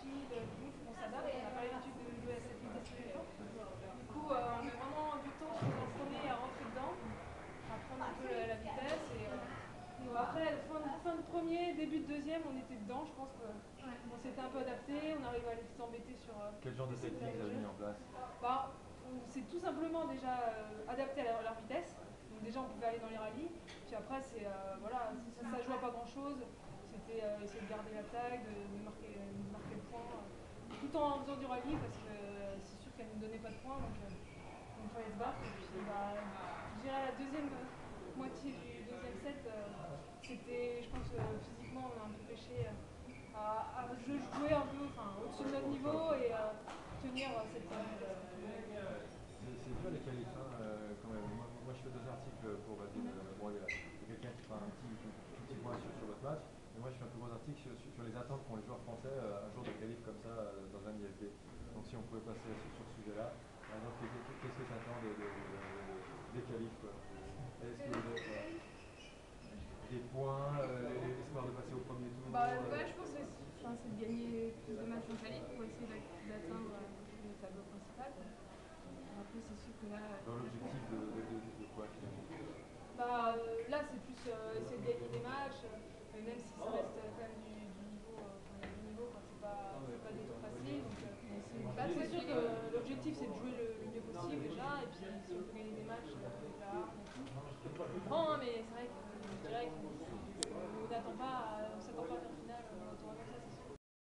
rapide, du coup, il faut qu'on s'adapte. On n'a pas l'habitude de jouer à cette vitesse tous les jours. Du coup, on met vraiment du temps sur le premier à rentrer dedans, à prendre un peu la vitesse. Après, fin de premier, début de deuxième, on était dedans. Je pense qu'on s'était un peu adapté. On arrive à les embêter sur Quel genre de certains technique vous avez jeux. mis en place? Bah, on s'est tout simplement déjà adapté à leur vitesse. Donc déjà, on pouvait aller dans les rallyes. Puis après, voilà, ça joue à pas grand chose. C'était essayer de garder la tag, de marquer le point, tout en faisant du rallye parce que c'est sûr qu'elle ne nous donnait pas de points. Donc il fallait se battre. Et puis, bah, je dirais la deuxième moitié du deuxième set, c'était, je pense, physiquement, on a un peu pêché à jouer un peu au-dessus de notre niveau et tenir cette C'est dur les qualifs, hein, quand même. Moi, je fais deux articles pour Basile. Bon, il y a quelqu'un qui fera un tout petit point sur votre match. Mais moi, je fais un plus gros article sur les attentes qu'ont les joueurs français un jour de qualif comme ça dans un IFB. Donc, si on pouvait passer sur ce sujet-là. Donc, qu'est-ce que tu attends des qualifs, quoi? Est-ce que vous êtes des points, l'espoir de passer au premier tour? Ouais, je pense que c'est de gagner plus de matchs en qualif pour essayer d'atteindre le tableau principal. Après, c'est sûr que là, Dans l'objectif de quoi finalement? là c'est plus essayer de gagner des matchs, mais même si ça reste quand même du niveau, il y a du niveau, quoi, c'est pas des tours faciles. Donc, là, c'est sûr que l'objectif c'est de jouer le mieux possible déjà, et puis si on peut gagner des matchs avec la hargne et tout. On prend, hein, mais c'est vrai que je dirais qu'on n'attend pas, on s'attend pas à faire